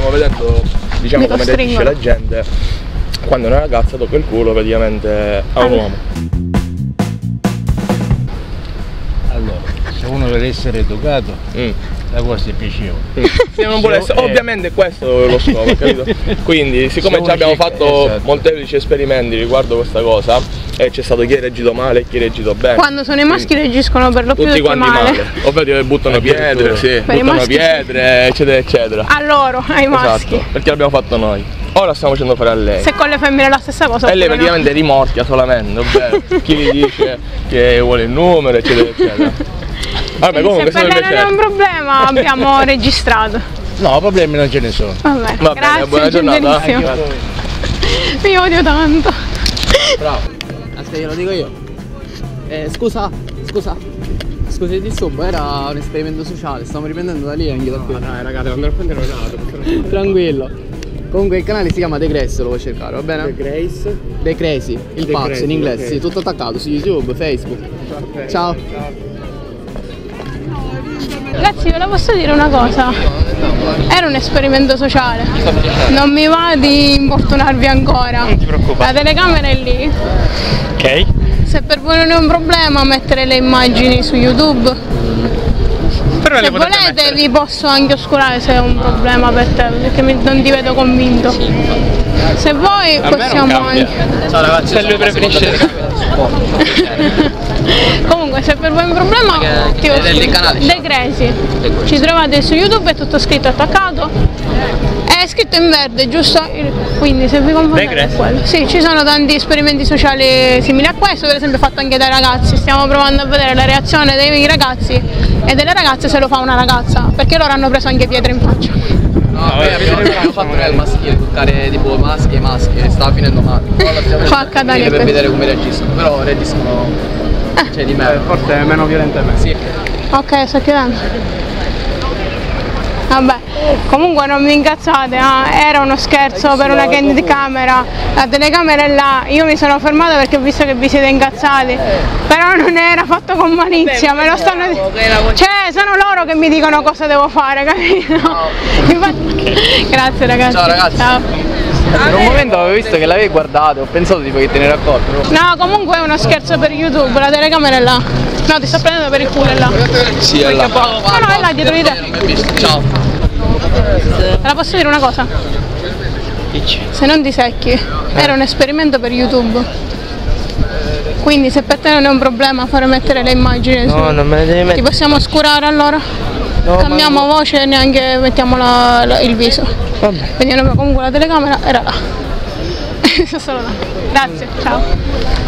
stiamo vedendo, diciamo, come reagisce la gente quando una ragazza tocca il culo praticamente a un uomo. Allora, se uno deve essere toccato, la cosa è piacevole. Se non vuole essere, ovviamente questo è lo scopo, capito? Quindi, siccome già abbiamo fatto molteplici esperimenti riguardo questa cosa, e c'è stato chi è reagito male e chi è reagito bene. Quando sono i maschi reagiscono per lo più tutti quanti male. Ovvero buttano pietre, eccetera, eccetera. A loro, ai maschi. Esatto, perché l'abbiamo fatto noi. Ora stiamo facendo fare a lei. Se con le femmine è la stessa cosa. E lei praticamente rimorchia solamente, ovvero chi gli dice che vuole il numero, eccetera, eccetera. Vabbè, comunque, se per lei non è un problema, abbiamo registrato. No, problemi non ce ne sono. Vabbè, va bene, buona giornata. Mi odio tanto. Bravo. Aspetta, glielo dico io. Scusa. Scusi il disturbo, era un esperimento sociale, stiamo riprendendo da lì anche da qui. Dai ragazzi, devo andare a prendere un auto. Tranquillo. Comunque il canale si chiama The Grace, lo vuoi cercare, va bene? The Grace? The Crazy, il pazzo in inglese, okay. sì, tutto attaccato su YouTube, Facebook. Perfetto. Ciao. Ragazzi, ve la posso dire una cosa? Era un esperimento sociale. Non mi va di importunarvi ancora. Non ti preoccupare. La telecamera è lì. Ok. Se per voi non è un problema mettere le immagini su YouTube, Però se volete vi posso anche oscurare se è un problema per te, perché non ti vedo convinto. Se vuoi possiamo anche. Ciao ragazzi, se lui preferisce. Comunque se per voi è un problema ti ho The Crazy. Ci trovate su YouTube, è tutto scritto attaccato. È scritto in verde, giusto? Quindi se vi confondete è quello. Sì, ci sono tanti esperimenti sociali simili a questo, per esempio fatto anche dai ragazzi. Stiamo provando a vedere la reazione dei ragazzi e delle ragazze se lo fa una ragazza, perché loro hanno preso anche pietre in faccia. No, abbiamo fatto il maschile, toccare tipo maschi e maschi, stava finendo male. Fa cadere per vedere come reagiscono, però reagiscono cioè di me. Forse è meno violentemente. Sì. Ok, sto chiudendo. Vabbè, comunque non vi incazzate, era uno scherzo per una candid camera, la telecamera è là, io mi sono fermata perché ho visto che vi siete incazzati, però non era fatto con malizia, me lo stanno dicendo, cioè sono loro che mi dicono cosa devo fare, capito? Grazie ragazzi. Ciao ragazzi. Ciao. Per un momento avevo visto che l'avevi guardato, ho pensato tipo che te ne eri accorto. No, comunque è uno scherzo per YouTube, la telecamera è là. No, ti sto prendendo per il culo, è là. Sì, è là. No, è là dietro di te. Ciao. Te la posso dire una cosa? Se non ti secchi, era un esperimento per YouTube. Quindi se per te non è un problema fare mettere le immagini No, non me le devi mettere. Ti possiamo oscurare allora? No, cambiamo voce e neanche mettiamo il viso. Vabbè. Quindi comunque la telecamera era là. Solo là. Grazie, ciao.